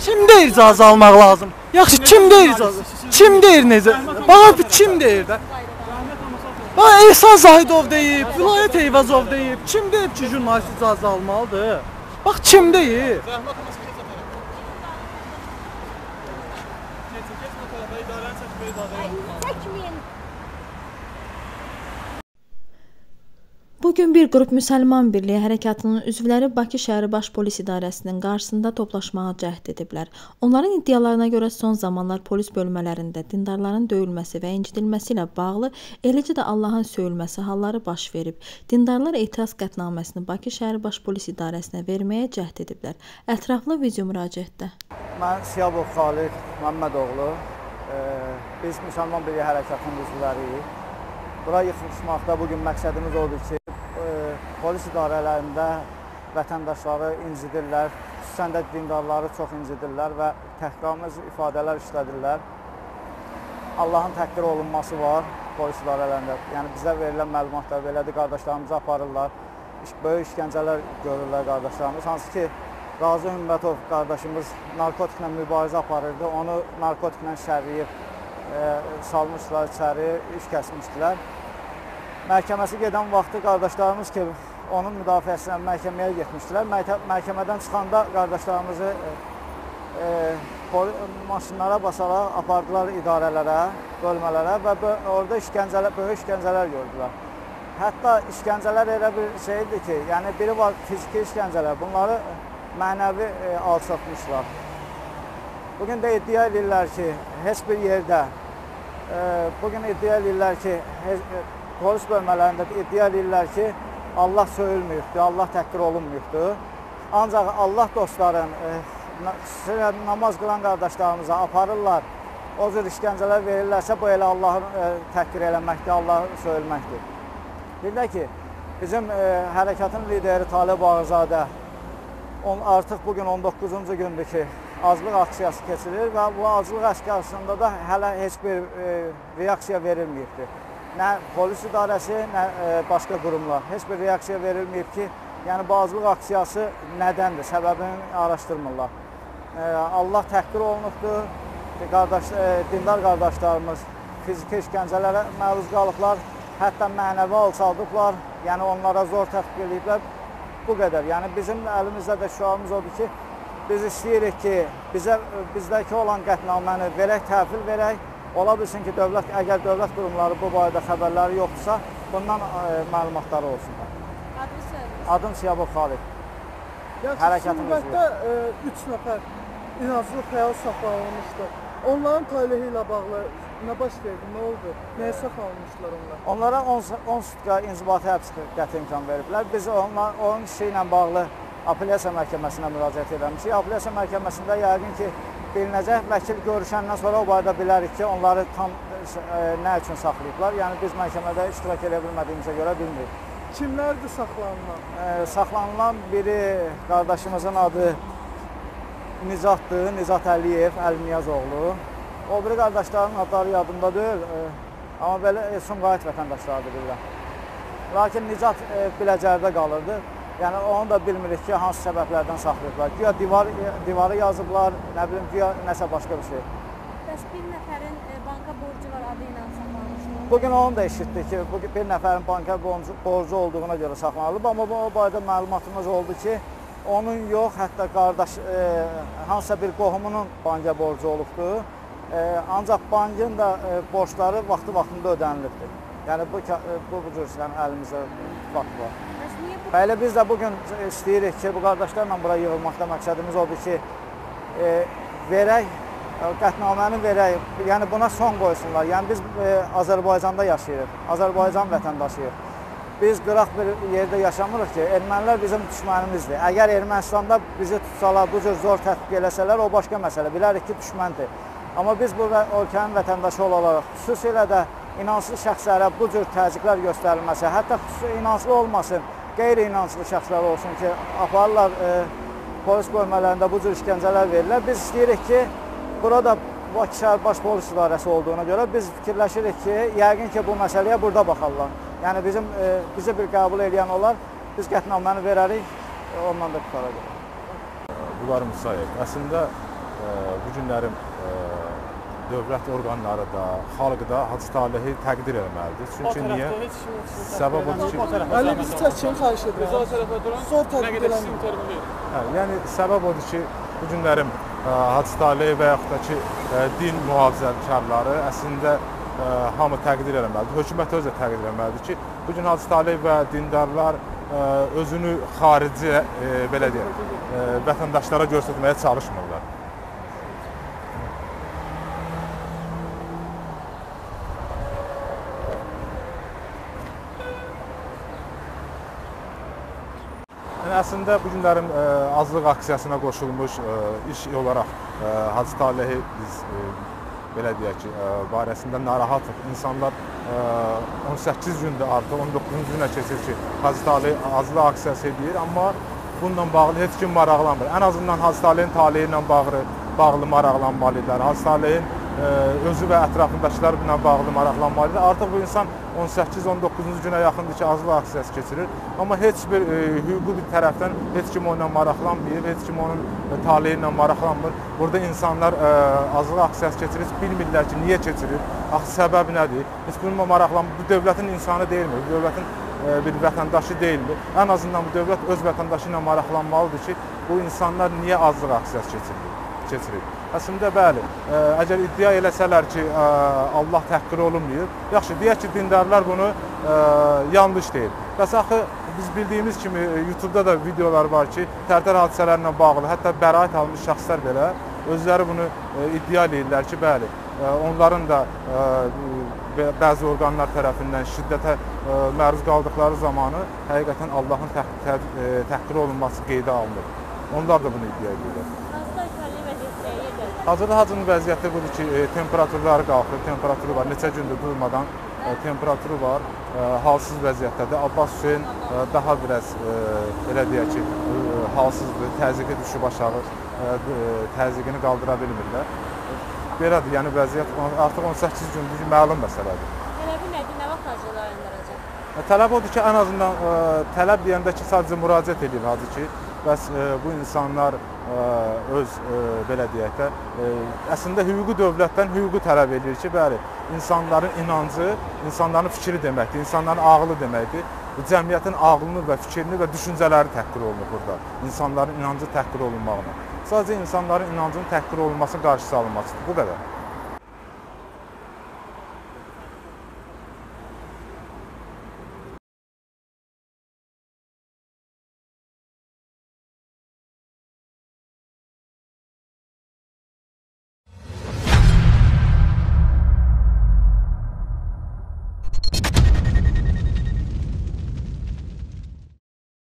Kim deyir icazə almaq lazım? Yaxşı, kim deyir icazə? Kim deyir necə? Bana kim deyir də? Bana Ehsan Zahidov deyib, Vilayət Eyvazov deyib. Kim deyib ki, jurnalist icazə almalıdır? Bax, kim deyib? Bugün bir qrup Müsəlman Birliyi Hərəkatının üzvləri Bakı şəhəri Baş Polis İdarəsinin qarşısında toplaşmağa cəhd ediblər. Onların iddialarına görə son zamanlar polis bölmələrində dindarların döyülməsi və incidilməsi ilə bağlı, eləcə də Allahın söyülməsi halları baş verib. Dindarlar etiraz qətnaməsini Bakı şəhəri Baş Polis İdarəsinə verməyə cəhd ediblər. Ətraflı video müraciətdə. Mən Siyabov Xalid Məmmədoğlu. Biz Müsəlman Birliyi Hərəkatının üzvləriyik. Bura yıxılışmaqda bugün məqsədimiz odur ki, polis idarələrində vətəndaşları incidirlər, xüsusən də dindarları çox incidirlər və təhqiramiz ifadələr işlədirlər. Allahın təhqir olunması var polis idarələrində. Yəni bizə verilən məlumatlar belədir, qardaşlarımızı aparırlar, böyük işgəncələr görürlər qardaşlarımız. Hansı ki, Qazi Ümmətov qardaşımız narkotiklə mübarizə aparırdı, onu narkotiklə şərləyib salmışlar içəri, iş kəsmişdilər. Məhkəməsi gedən vaxtı qardaşlarımız ki, onun müdafiəsinə məhkəməyə getmişdilər. Məhkəmədən çıxanda qardaşlarımızı maşınlara basaraq apardılar idarələrə, bölmələrə və orada böyük işgəncələr gördülər. Hətta işgəncələr elə bir şeydir ki, yəni biri var fiziki işgəncələr, bunları mənəvi alçatmışlar. Bugün də iddia edirlər ki, heç bir yerdə, polis bölmələrində iddia edirlər ki, Allah söyülməyibdir, Allah təhqir olunmuyubdur. Ancaq Allah dostların, namaz qılan qardaşlarımıza aparırlar, o cür işgəncələr verirlərsə, bu elə Allahın təhqir eləməkdir, Allah söyülməkdir. Bir də ki, bizim hərəkatın lideri Talib Ağazadə artıq bugün 19-cu gündür ki, azlıq aksiyası keçirir və bu azlıq aksiyasında da hələ heç bir reaksiya verilməyibdir. Nə polis idarəsi, nə başqa qurumlar. Heç bir reaksiya verilməyib ki, yəni bu azlıq aksiyası nədəndir, səbəbini araşdırmırlar. Allah təhqir olunubdur, dindar qardaşlarımız fiziki işgəncələrə məruz qalıblar, hətta mənəvi alçaldıblar, yəni onlara zor tətbiq ediblər. Bu qədər. Yəni bizim əlimizdə də şüarımız odur ki, biz istəyirik ki, bizdəki olan qətnaməni verək, təhvil verək. Ola bilsin ki, əgər dövlət qurumları bu barədə xəbərləri yoxdursa, bundan məlumatları olsunlar. Adım Siyabov Xalid. Hərəkatın üzvü. 3 nəfər inazlı fəal saxlanılmışdı. Onların taleyi ilə bağlı nə baş verdi, nə oldu? Nəyə saxlanılmışlar onlar? Onlara 10 sutka inzibati həbs qəti imkan veriblər. Biz onun işi ilə bağlı apellyasiya məhkəməsinə müraciət edəmişik. Apellyasiya məhkəməsində yəqin ki, bilinəcək, vəkil görüşəndən sonra o barədə bilərik ki, onları tam nə üçün saxlayıblar. Yəni biz məhkəmədə iştirak edə bilmədiyimizə görə bilmirik. Kimlərdir saxlanılan? Saxlanılan biri qardaşımızın adı Nicatdır, Nicat Əliyev, Əlniyazoğlu. O biri qardaşlarının adları yadımda deyil, amma belə Sumqayıt vətəndaşlarıdır bilirəm. Lakin Nicat Biləcərdə qalırdı. Yəni onu da bilmirik ki, hansı səbəblərdən saxlayıblar. Güya divarı yazıblar, nə bilim, güya nəsə başqa bir şey. Bəs bir nəfərin banka borcu var, adı ilə saxlanmışlar. Bugün onu da eşitdik ki, bir nəfərin banka borcu olduğuna görə saxlanılıb, amma o barədə məlumatımız oldu ki, onun yox, hətta qardaş, hansısa bir qohumunun banka borcu olubdur. Ancaq bankın da borçları vaxtında ödənilibdir. Yəni bu cür əlimizdə fakt var. Bəli, biz də bugün istəyirik ki, bu qardaşlarla bura yığılmaqda məqsədimiz odur ki, verək, qətnaməni verək, yəni buna son qoysunlar. Yəni biz Azərbaycanda yaşayırıq, Azərbaycan vətəndaşıyıq. Biz qıraq bir yerdə yaşamırıq ki, ermənilər bizim düşmənimizdir. Əgər Ermənistanda bizi tutsalar, bu cür zor tətbiq eləsələr, o başqa məsələ. Bilərik ki, düşməndir. Amma biz burada ölkənin vətəndaşı olaraq, xüsusilə də inansız şəxslərə bu cür təzyiqlər göstərilməsi, hətta xüsusi inanslı olmasın, qeyri-inanslı şəxslər olsun ki, aparırlar polis bölmələrində bu cür işgəncələr verirlər. Biz istəyirik ki, burada Bakı şəhər Baş Polis İdarəsi olduğuna görə biz fikirləşirik ki, yəqin ki, bu məsələyə burada baxarlar. Yəni bizi bir qəbul edən olar, biz qətnaməni verərik, ondan da qutaracaq. Bunlar müsait. Əslində bu günlərim dövlət orqanları da, xalq da Hacı Talehi təqdir etməlidir. Çünki niyə? Səbəb odur ki, Hələ bizi çəkin xahiş edirəm. Zor təqdir eləmir. yəni səbəb odur ki, bu günlərim Hacı Talehi və yaxud da ki, din mühafizəkarları əslində hamı təqdir etməlidir. Hökumət özü də təqdir etməlidir ki, bu gün Hacı Talehi və dindarlar özünü xarici belə deyək, vətəndaşlara göstərməyə çalışmırlar. Yəni əslində bu günlərin azlıq aksiyasına qoşulmuş iş olaraq Hacı Talehi biz belə deyək ki, barəsində narahatıq. İnsanlar 18 gündür artıq 19-cu günə keçir ki, Hacı Talehi azlıq aksiyası edir, amma bununla bağlı heç kim maraqlanmır. Ən azından Hacı Talehin taleyi ilə bağlı maraqlanmalıdırlar. Hacı Talehin özü və ətrafındakılar ilə bağlı maraqlanmalıdır. Artıq bu insan 18-19-cu günə yaxındır ki, azlıq aksiyası keçirir. Amma heç bir hüquqi bir tərəfdən heç kim onunla maraqlanmır, heç kim onun taleyi ilə maraqlanmır. Burada insanlar azlıq aksiyası keçirir, bilmirlər ki, niyə keçirir, axı səbəb nədir? Heç bununla maraqlanmır. Bu dövlətin insanı deyilmir, bu dövlətin bir vətəndaşı deyilmir. Ən azından bu dövlət öz vətəndaşı ilə maraqlanmalıdır ki, bu insanlar niyə azlıq aksiyası keçirir? Əslində bəli, əgər iddia eləsələr ki, Allah təhqir olunmuyor, yaxşı, deyək ki, dindarlar bunu yanlış deyil. Bəs axı biz bildiyimiz kimi YouTube-da da videolar var ki, tərtər hadisələrlə bağlı, hətta bəraət almış şəxslər belə özləri bunu iddia edirlər ki, bəli, onların da bəzi orqanlar tərəfindən şiddətə məruz qaldıqları zamanı həqiqətən Allahın təhqir olunması qeydə alınır. Onlar da bunu iddia edirlər. Hazırda Hacının vəziyyəti budur ki, temperaturları qalxır, temperaturu var, neçə gündür durmadan temperaturu var, halsız vəziyyətdədir. Abbas Hüseyin daha biraz, belə deyək ki, halsızdır, təzyiqi düşüb aşağı, təzyiqini qaldıra bilmirlər. Belədir, yəni vəziyyət artıq 18 gündür ki, məlum məsələdir. Tələbi nədir, nə vaxt hazırlar ayandıracaq? Tələb odur ki, ən azından tələb deyəndə ki, sadəcə müraciət edir Hacı ki, bəs bu insanlar öz, belə deyək də, əslində hüquqi dövlətdən hüquqi tələb edir ki, bəli, insanların inancı, insanların fikri deməkdir, insanların ağlı deməkdir. Cəmiyyətin ağlını və fikrini və düşüncələri təhqir olunur burada, insanların inancı təhqir olunmağına. Sadəcə insanların inancının təhqir olunmasının qarşısı alınmasıdır, bu qədər.